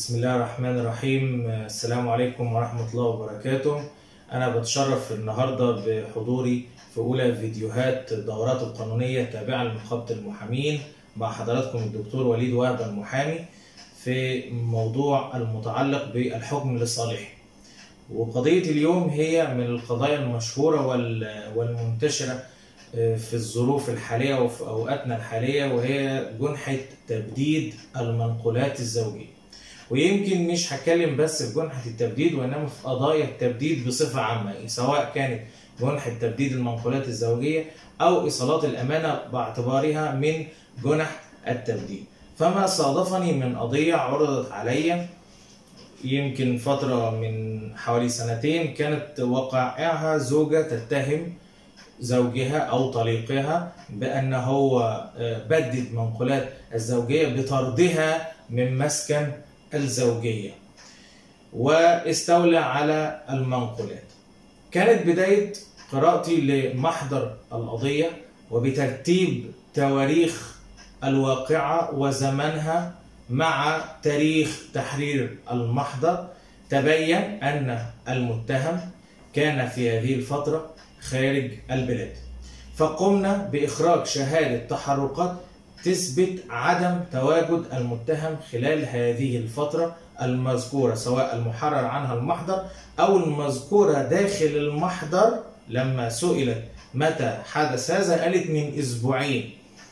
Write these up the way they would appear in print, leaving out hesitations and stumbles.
بسم الله الرحمن الرحيم. السلام عليكم ورحمة الله وبركاته. أنا بتشرف النهاردة بحضوري في أولى فيديوهات دورات القانونية التابعة لنقابة المحامين مع حضراتكم الدكتور وليد وهب المحامي في موضوع المتعلق بالحكم لصالحي. وقضية اليوم هي من القضايا المشهورة والمنتشرة في الظروف الحالية وفي أوقاتنا الحالية، وهي جنحة تبديد المنقولات الزوجية. ويمكن مش هتكلم بس في جنحة التبديد، وإنما في قضايا التبديد بصفة عامة، سواء كانت جنحة تبديد المنقولات الزوجية أو إيصالات الأمانة باعتبارها من جنح التبديد. فما صادفني من قضية عرضت عليا يمكن فترة من حوالي سنتين، كانت وقائعها زوجة تتهم زوجها أو طليقها بأن هو بدد منقولات الزوجية بطردها من مسكن الزوجية واستولى على المنقولات. كانت بداية قراءتي لمحضر القضية وبترتيب تواريخ الواقعة وزمنها مع تاريخ تحرير المحضر، تبين أن المتهم كان في هذه الفترة خارج البلاد، فقمنا بإخراج شهادة تحركات تثبت عدم تواجد المتهم خلال هذه الفترة المذكورة، سواء المحرر عنها المحضر أو المذكورة داخل المحضر. لما سئلت متى حدث هذا قالت من أسبوعين.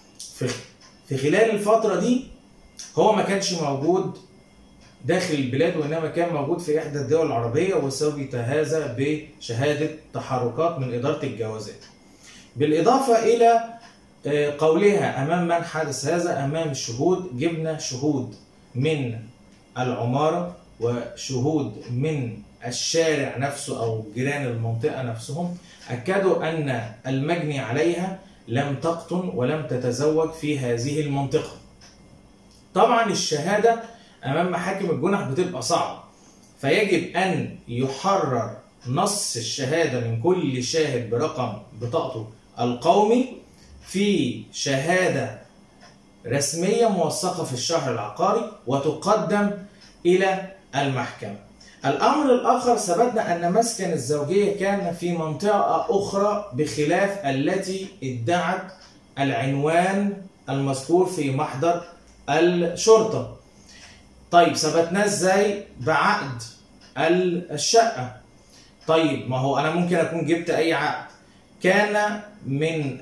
في خلال الفترة دي هو ما كانش موجود داخل البلاد، وإنما كان موجود في إحدى الدول العربية، وثبت هذا بشهادة تحركات من إدارة الجوازات. بالإضافة إلى قولها أمام من حدث هذا أمام الشهود، جبنا شهود من العمارة وشهود من الشارع نفسه أو جيران المنطقة نفسهم، أكدوا أن المجني عليها لم تقطن ولم تتزوج في هذه المنطقة. طبعا الشهادة أمام محاكم الجنح بتبقى صعبة، فيجب أن يحرر نص الشهادة من كل شاهد برقم بطاقته القومي في شهادة رسمية موثقة في الشهر العقاري وتقدم إلى المحكمة. الأمر الآخر، ثبتنا أن مسكن الزوجية كان في منطقة أخرى بخلاف التي ادعت العنوان المذكور في محضر الشرطة. طيب ثبتناه ازاي؟ بعقد الشقة. طيب ما هو أنا ممكن أكون جبت أي عقد، كان من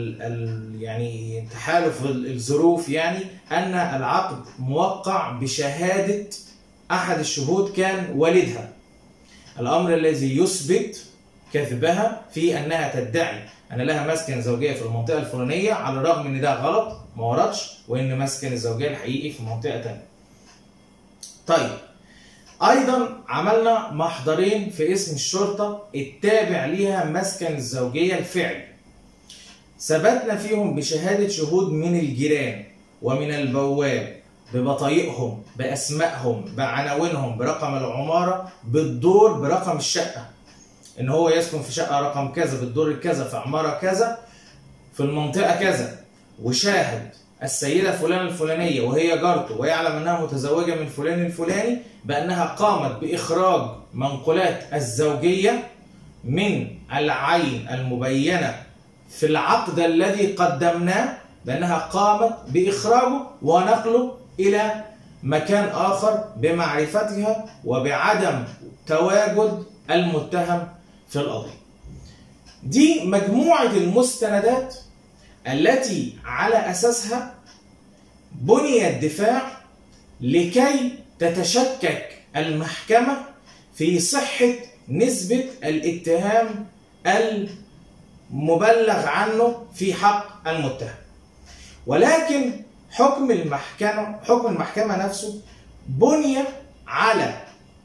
يعني تحالف الظروف يعني أن العقد موقع بشهادة أحد الشهود كان والدها، الأمر الذي يثبت كذبها في أنها تدعي أن لها مسكن زوجية في المنطقة الفلانية، على الرغم أن ده غلط ما وردش، وأن مسكن الزوجية الحقيقي في منطقة تانية. طيب أيضا عملنا محضرين في اسم الشرطة التابع ليها مسكن الزوجية الفعلي، ثبتنا فيهم بشهادة شهود من الجيران ومن البواب ببطايقهم بأسمائهم بعناوينهم برقم العمارة بالدور برقم الشقة، إن هو يسكن في شقة رقم كذا بالدور كذا في عمارة كذا في المنطقة كذا، وشاهد السيدة فلان الفلانية وهي جارته ويعلم أنها متزوجة من فلان الفلاني بأنها قامت بإخراج منقولات الزوجية من العين المبينة في العقد الذي قدمناه، بأنها قامت بإخراجه ونقله إلى مكان آخر بمعرفتها وبعدم تواجد المتهم في القضية. دي مجموعة المستندات التي على أساسها بني الدفاع لكي تتشكك المحكمة في صحة نسبة الاتهام المبلغ عنه في حق المتهم. ولكن حكم المحكمة نفسه بني على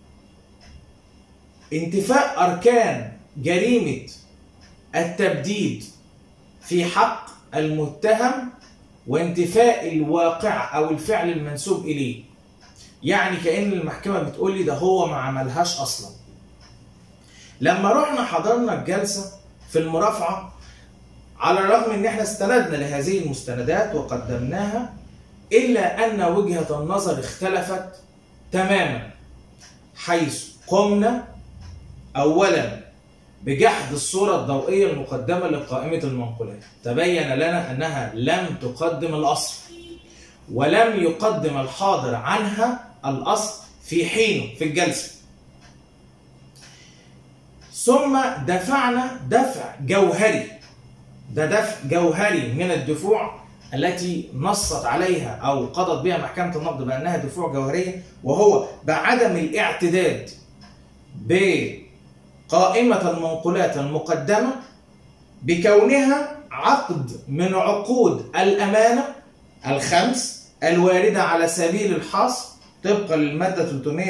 انتفاء أركان جريمة التبديد في حق المتهم وانتفاء الواقع أو الفعل المنسوب إليه. يعني كأن المحكمة بتقول لي ده هو ما عملهاش أصلا. لما رحنا حضرنا الجلسة في المرافعة، على الرغم ان احنا استندنا لهذه المستندات وقدمناها، إلا أن وجهة النظر اختلفت تماما، حيث قمنا أولا بجحد الصورة الضوئية المقدمة لقائمة المنقولات. تبين لنا أنها لم تقدم الأصل ولم يقدم الحاضر عنها الأصل في حينه في الجلسة. ثم دفعنا دفع جوهري، ده دفع جوهري من الدفوع التي نصت عليها أو قضت بها محكمة النقد بأنها دفوع جوهرية، وهو بعدم الاعتداد بقائمة المنقولات المقدمة بكونها عقد من عقود الأمانة الخمس الواردة على سبيل الحصر طبقا للمادة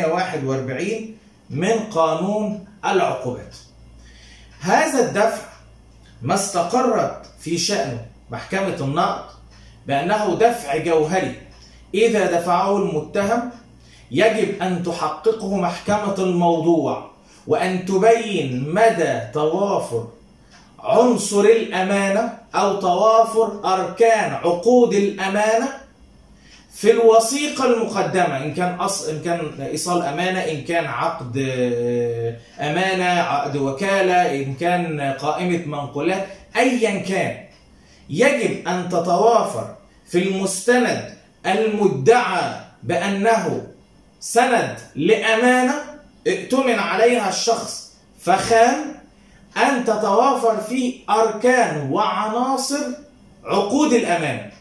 341 من قانون العقوبات. هذا الدفع ما استقرت في شأنه محكمة النقد بأنه دفع جوهري إذا دفعه المتهم يجب أن تحققه محكمة الموضوع وأن تبين مدى توافر عنصر الأمانة أو توافر أركان عقود الأمانة في الوثيقة المقدمة، إن كان إيصال أمانة، إن كان عقد أمانة، عقد وكالة، إن كان قائمة منقولات، أيا كان يجب أن تتوافر في المستند المدعى بأنه سند لأمانة ائتمن عليها الشخص فخان، أن تتوافر فيه أركان وعناصر عقود الأمانة.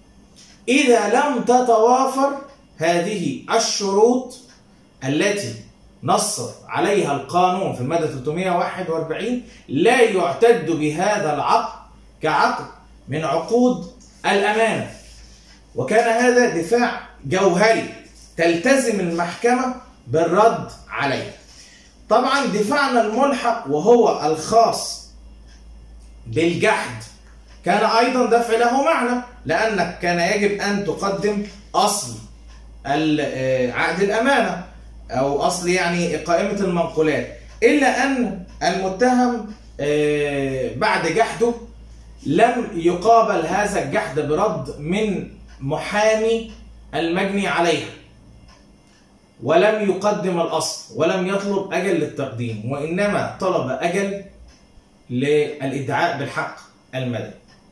إذا لم تتوافر هذه الشروط التي نص عليها القانون في المادة 341 لا يعتد بهذا العقد كعقد من عقود الأمانة. وكان هذا دفاع جوهري تلتزم المحكمة بالرد عليه. طبعا دفاعنا الملحق وهو الخاص بالجحد كان أيضا دفع له معنى، لأنك كان يجب أن تقدم أصل عقد الأمانة أو أصل يعني قائمة المنقولات، إلا أن المتهم بعد جحده لم يقابل هذا الجحد برد من محامي المجني عليها، ولم يقدم الأصل ولم يطلب أجل للتقديم، وإنما طلب أجل للإدعاء بالحق المدني.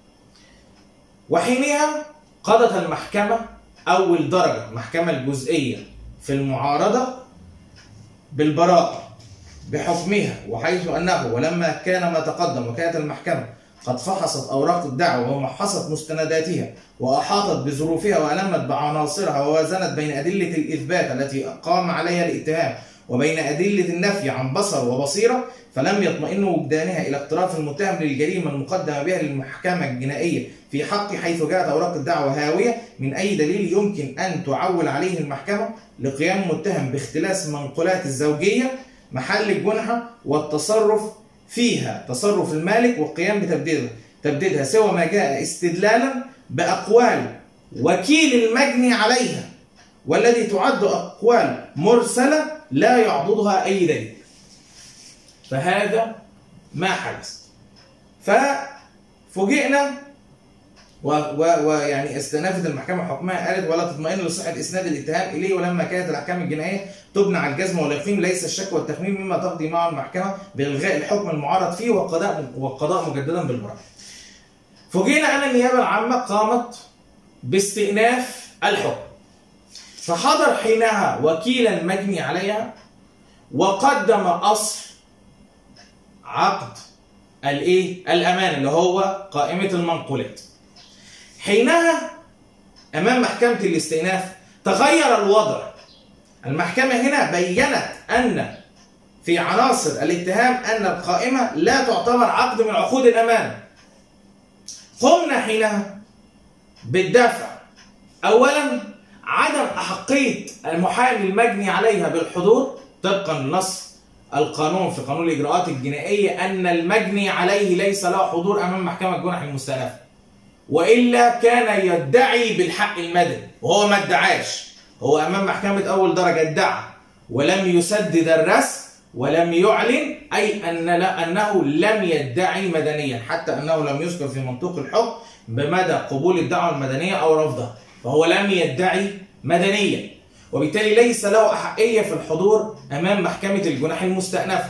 وحينها قضت المحكمة أول درجة المحكمة الجزئية في المعارضة بالبراءة بحكمها، وحيث أنه ولما كان ما تقدم وكانت المحكمة قد فحصت أوراق الدعوة ومحصت مستنداتها وأحاطت بظروفها وألمت بعناصرها ووازنت بين أدلة الإثبات التي قام عليها الاتهام وبين أدلة النفي عن بصر وبصيرة، فلم يطمئن وجدانها إلى اقتراف المتهم للجريمة المقدمة بها للمحكمة الجنائية في حقه، حيث جاءت أوراق الدعوة هاوية من أي دليل يمكن أن تعول عليه المحكمة لقيام المتهم باختلاس منقولات الزوجية محل الجنحة والتصرف فيها تصرف المالك والقيام بتبديدها، سوى ما جاء استدلالا بأقوال وكيل المجني عليها، والذي تعد أقوال مرسلة لا يعضدها أي دليل. فهذا ما حدث. ففوجئنا ويعني استنافت المحكمة حكمها، قالت ولا تطمئن لصحة إسناد الاتهام إليه، ولما كانت الأحكام الجنائية تبنى على الجزم واليقين ليس الشك والتخمين، مما تقضي معه المحكمة بإلغاء الحكم المعارض فيه والقضاء مجددا بالبراءة. فوجئنا أن النيابة العامة قامت باستئناف الحكم، فحضر حينها وكيل المجني عليها وقدم أصل عقد الأمانة اللي هو قائمة المنقولات. حينها أمام محكمة الاستئناف تغير الوضع. المحكمة هنا بيّنت أن في عناصر الاتهام أن القائمة لا تعتبر عقد من عقود الأمانة. قمنا حينها بالدفع أولا عدم أحقية المحامي المجني عليها بالحضور طبقا لنص القانون في قانون الإجراءات الجنائية أن المجني عليه ليس له حضور أمام محكمة الجنح المستأنفة، وإلا كان يدعي بالحق المدني وهو ما ادعاش. هو أمام محكمة أول درجة ادعى ولم يسدد الرسم ولم يعلن، أي أنه لم يدعي مدنيا، حتى أنه لم يذكر في منطوق الحكم بمدى قبول الدعوة المدنية أو رفضها، فهو لم يدعي مدنيا. وبالتالي ليس له أحقية في الحضور أمام محكمة الجنح المستأنفة.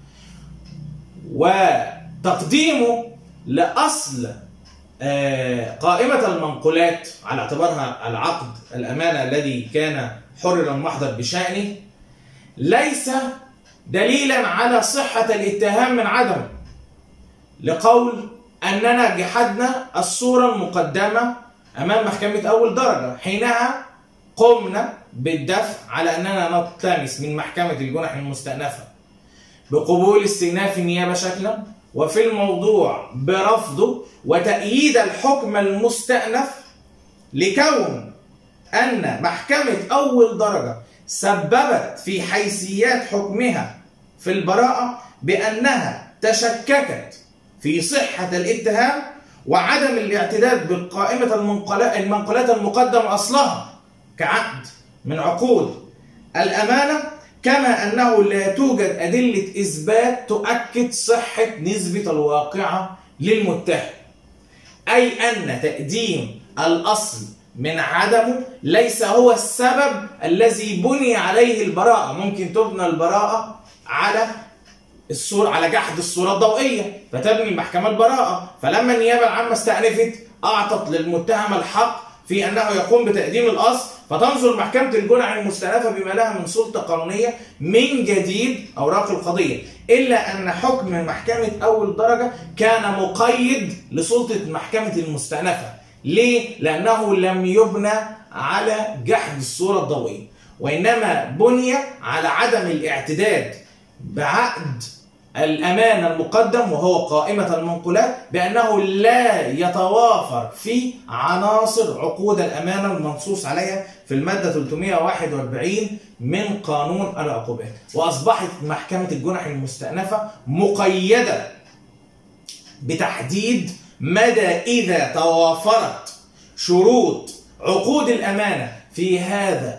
وتقديمه لأصل قائمة المنقولات على اعتبارها العقد الأمانة الذي كان حرر المحضر بشأنه ليس دليلا على صحة الاتهام من عدمه، لقول أننا جحدنا الصورة المقدمة أمام محكمة أول درجة. حينها قمنا بالدفع على أننا نلتمس من محكمة الجنح المستأنفة بقبول استئناف النيابة شكلا، وفي الموضوع برفضه وتأييد الحكم المستأنف، لكون أن محكمة أول درجة سببت في حيثيات حكمها في البراءة بأنها تشككت في صحة الاتهام وعدم الاعتداد بقائمة المنقولات المقدم أصلها كعقد من عقود الأمانة، كما أنه لا توجد أدلة إثبات تؤكد صحة نسبة الواقعة للمتهم، أي أن تقديم الأصل من عدمه ليس هو السبب الذي بني عليه البراءة. ممكن تبنى البراءة على جحد الصورة الضوئية فتبني المحكمة البراءة، فلما النيابة العامة استأنفت أعطت للمتهم الحق في أنه يقوم بتقديم الأصل، فتنظر محكمة الجنح المستأنفة بما لها من سلطة قانونية من جديد أوراق القضية، إلا أن حكم محكمة أول درجة كان مقيد لسلطة محكمة المستأنفة. ليه؟ لأنه لم يبنى على جحد الصورة الضوئية، وإنما بني على عدم الاعتداد بعقد الأمانة المقدم وهو قائمة المنقولات، بأنه لا يتوافر في عناصر عقود الأمانة المنصوص عليها في المادة 341 من قانون العقوبات. وأصبحت محكمة الجنح المستأنفة مقيدة بتحديد مدى إذا توافرت شروط عقود الأمانة في هذا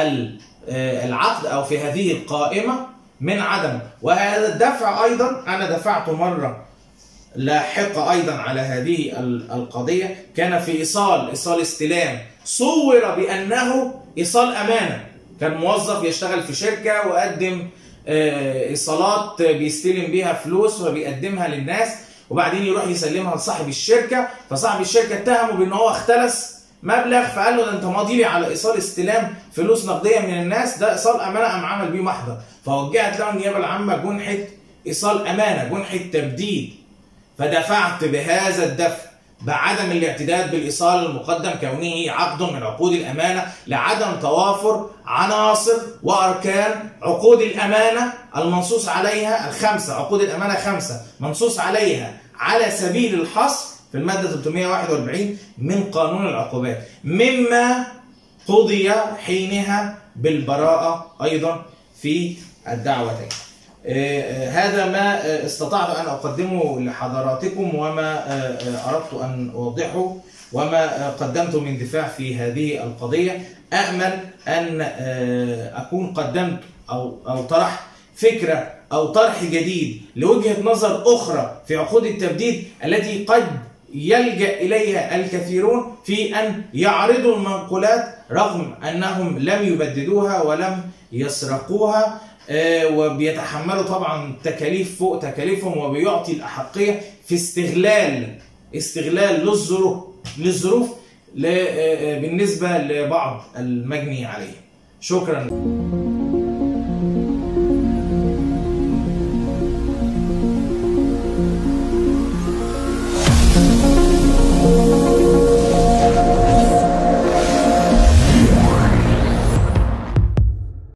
العقد أو في هذه القائمة من عدم. وهذا الدفع أيضا أنا دفعت مرة لاحقة أيضا على هذه القضية، كان في إيصال استلام صور بأنه إيصال أمانة. كان موظف يشتغل في شركة وقدم إيصالات بيستلم بيها فلوس وبيقدمها للناس، وبعدين يروح يسلمها لصاحب الشركة، فصاحب الشركة اتهمه بأنه هو اختلس مبلغ، فقال له ده انت ماضي لي على ايصال استلام فلوس نقديه من الناس، ده ايصال امانه، قام عمل بيه محضر. فوجهت له النيابه العامه جنحه ايصال امانه، جنحه تبديد، فدفعت بهذا الدفع بعدم الاعتداد بالايصال المقدم كونه عقد من عقود الامانه لعدم توافر عناصر واركان عقود الامانه المنصوص عليها الخمسه، عقود الامانه 5 منصوص عليها على سبيل الحصر في المادة 341 من قانون العقوبات، مما قضي حينها بالبراءة أيضا في الدعوتين. هذا ما استطعت أن أقدمه لحضراتكم وما أردت أن أوضحه وما قدمت من دفاع في هذه القضية. أأمل أن أكون قدمت أو طرحت فكرة أو طرح جديد لوجهة نظر أخرى في عقود التبديد التي قد يلجأ إليها الكثيرون في أن يعرضوا المنقولات رغم أنهم لم يبددوها ولم يسرقوها، وبيتحملوا طبعا تكاليف فوق تكاليفهم، وبيعطي الأحقية في استغلال للظروف بالنسبة لبعض المجني عليه. شكرا.